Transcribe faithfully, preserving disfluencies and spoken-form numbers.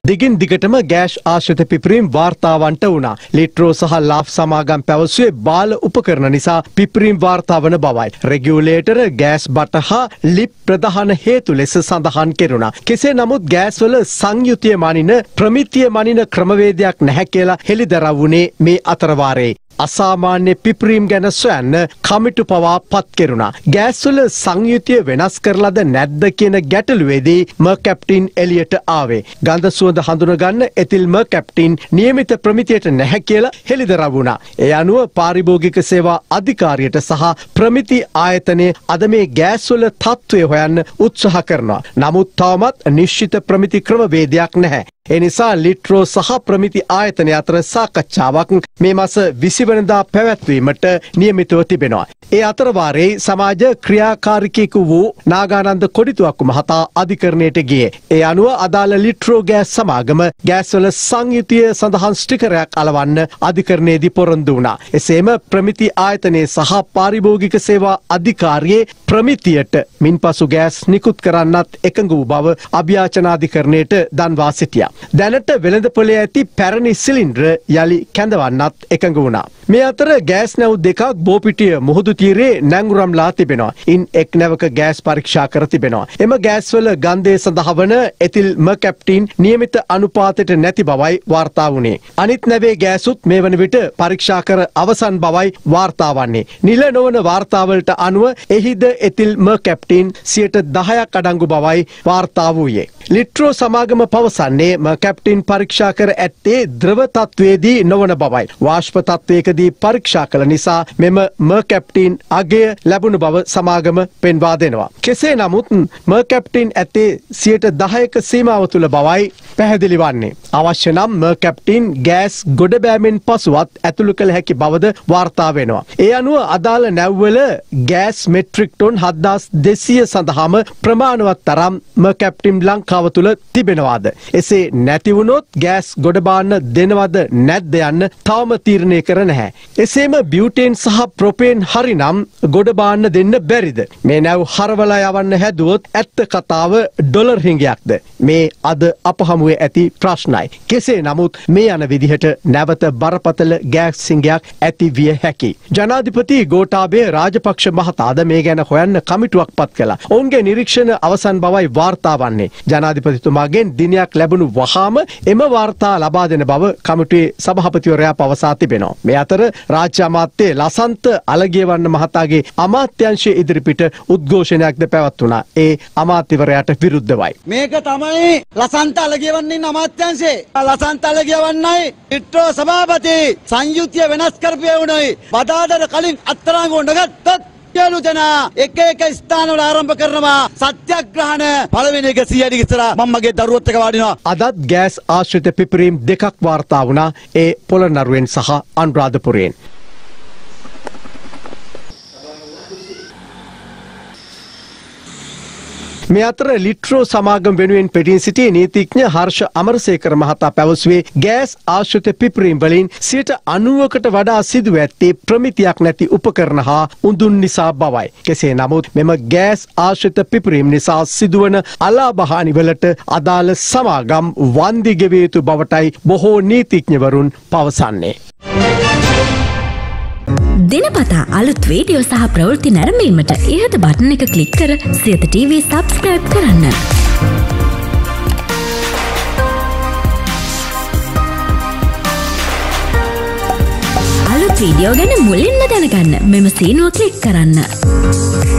දිගින් දිගටම ගෑස් ආශ්‍රිත පිපිරීම් වාර්තාවන්ට වුණා. ලිට්‍රෝ සහ ලාෆ් සමාගම් පැවසුවේ බාල උපකරණ නිසා පිපිරීම් වාර්තා වන බවයි. රෙගියුලේටර් ගෑස් බට හා ලිප් ප්‍රධාන හේතු ලෙස සඳහන් කෙරුණා. කෙසේ නමුත් ගෑස්වල සංයුතිය මනින ප්‍රමිතිය මනින ක්‍රමවේදයක් නැහැ කියලා හෙළිදරව් වුණේ මේ අතරවාරයේ. අසාමාන්‍ය පිපිරීම් ගැන සොයන්න කමිටු පවා පත් කෙරුණා. ගෑස්වල සංයුතිය වෙනස් කරලාද නැද්ද කියන ගැටලුවේදී මර්කැප්ටින් එළියට ආවේ. ගඳ සුවඳ හඳුනගන්න එතිල් මර්කැප්ටින් නියමිත ප්‍රමිතියට නැහැ කියලා හෙළිදරව් වුණා. ඒ අනුව පාරිභෝගික සේවා අධිකාරියට සහ ප්‍රමිති ආයතනයේ අද මේ ගෑස්වල තත්ත්වය හොයන්න උත්සාහ කරනවා. නමුත් තවමත් නිශ්චිත ප්‍රමිති ක්‍රමවේදයක් නැහැ. ඒ නිසා ලිට්‍රෝ සහ ප්‍රමිති ආයතනය අතර සාකච්ඡාවක් මේ මාස විසි වෙනිදා පැවැත්වීමට නියමිතව තිබෙනවා. ඒ අතරවාරයේ සමාජ ක්‍රියාකාරිකයෙකු වූ නාගානන්ද කොඩිතුවක්කු මහතා අධිකරණයට ගියේ. ඒ අනුව අදාළ ලිට්‍රෝ ගෑස් සමාගම ගෑස්වල සංයුතිය සඳහන් ස්ටිකරයක් අලවන්න අධිකරණයේදී පොරොන්දු වුණා. එසේම ප්‍රමිති ආයතනයේ සහ පාරිභෝගික සේවා අධිකාරියේ ප්‍රමිතියට මින්පසු ගෑස් නිකුත් කරන්නත් එකඟ වූ බව අභියාචනාධිකරණයට දන්වා සිටියා. දැනට වෙළඳපොලේ ඇති පැරණි සිලින්ඩර් යලි කැඳවන්නත් එකඟ වුණා. මේ අතර ගෑස් නැව් දෙකක් බෝපිටිය මුහුදු තීරයේ නැංගුරම්ලා තිබෙනවා. ඉන් එක් නැවක ගෑස් පරීක්ෂා කර තිබෙනවා. එම ගෑස්වල ගන්ධය සඳහා වන එතිල් මර්කැප්ටින් නියමිත අනුපාතයට නැති බවයි වාර්තා වුණේ. අනිත් නැවේ ගෑසුත් මේ වන විට පරීක්ෂා කර අවසන් බවයි වාර්තා වන්නේ. නිල නොවන වාර්තාවලට අනුව එහිද එතිල් මර්කැප්ටින් සියයට දහයක් අඩංගු බවයි වාර්තා වූයේ. ලිට්‍රෝ සමාගම පවසන්නේ මර්කැප්ටින් පරීක්ෂා කර ඇත්තේ ද්‍රව තත්වයේදී නොවන බවයි. වාෂ්ප තත්වයකදී පරීක්ෂා කළ නිසා මෙම මර්කැප්ටින් අගය ලැබුණු බව සමාගම පෙන්වා දෙනවා. කෙසේ නමුත් මර්කැප්ටින් ඇත්තේ සියයට දහයක සීමාව තුළ බවයි පැහැදිලි වන්නේ. අවශ්‍ය නම් මර්කැප්ටින් ගෑස් ගොඩබෑමෙන් පසුවත් ඇතුළු කළ හැකි බවද වාර්තා වෙනවා. ඒ අනුව අදාළ නැව්වල ගෑස් මෙට්‍රික් ටොන් හත්දාස් දෙසීය සඳහාම ප්‍රමාණවත් තරම් මර්කැප්ටින් ලංකාව තුළ තිබෙනවාද? එසේ නැති වුණොත් ගෑස් ගොඩබාන්න දෙනවද නැද්ද යන්න තවම තීරණය කර නැහැ. එසේම බියුටේන් සහ ප්‍රොපේන් හරිනම් ගොඩබාන්න දෙන්න බැරිද? මේ නැව් හරවලා යවන්න හැදුවොත් ඇත්ත කතාව ඩොලර් හිඟයක්ද? මේ අද අප හමුවේ ඇති ප්‍රශ්නයි. කෙසේ නමුත් මේ යන විදිහට නැවත බරපතල ගෑස් හිඟයක් ඇති විය හැකියි. ජනාධිපති ගෝඨාභය රාජපක්ෂ මහතාද මේ ගැන හොයන්න කමිටුවක් පත් කළා. ඔවුන්ගේ නිරීක්ෂණ අවසන් බවයි වාර්තා වන්නේ. ජනාධිපතිතුමාගෙන් දිනයක් ලැබුණු වහාම එම වාර්තා ලබා දෙන බව කමිටුවේ සභාපතිවරයා පවසා තිබෙනවා. මේ අතර රාජ්‍ය අමාත්‍ය ලසන්ත අලගියවන්න මහතාගේ අමාත්‍යංශයේ ඉදිරිපිට උද්ඝෝෂණයක්ද පැවැත්වුණා. ඒ අමාත්‍යවරයාට විරුද්ධවයි. මේක තමයි ලසන්ත අලගියවන්න ඉන්න අමාත්‍යංශේ. ලසන්ත අලගියවන්නයි ලිට්‍රෝ සභාපති සංයුතිය වෙනස් කරපිය වුණයි. බදාදර කලින් අත්තරංග උණගත්තත් සියලු දෙනා එක එක ස්ථානවල ආරම්භ කරනවා සත්‍යග්‍රහණ. පළවෙනි එක සීයඩි ඉස්සර මම මගේ දරුවොත් එක වාඩිනවා. අදත් ගෑස් ආශ්‍රිත පිපිරීම් දෙකක් වාර්තා වුණා. ඒ පොළොන්නරුවෙන් සහ අනුරාධපුරයෙන්. මේ අතර ලිට්‍රෝ සමාගම් වෙනුවෙන් පෙටීන් සිටි නීතිඥ හර්ෂ අමරසේකර මහතා පැවසුවේ ගෑස් ආශ්‍රිත පිපිරීම් වලින් සියයට අනූවකට වඩා සිදුව ඇත්තේ ප්‍රමිතියක් නැති උපකරණ හා උඳුන් නිසා බවයි. කෙසේ නමුත් මෙම ගෑස් ආශ්‍රිත පිපිරීම් නිසා සිදුවන අලාභහානිවලට අදාළ සමාගම් වන්දි ගෙවිය යුතු බවටයි බොහෝ නීතිඥවරුන් පවසන්නේ. දිනපතා අලුත් වීඩියෝ සහ ප්‍රවෘත්ති නැරඹීමට ඉහත බටන් එක ක්ලික් කර සියත ටීවී සබ්ස්ක්‍රයිබ් කරන්න. අලුත් වීඩියෝ ගැන මුලින්ම දැනගන්න මෙම සීනුව ක්ලික් කරන්න.